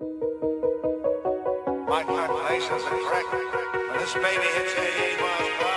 My calculations are correct. When this baby hits 88 miles per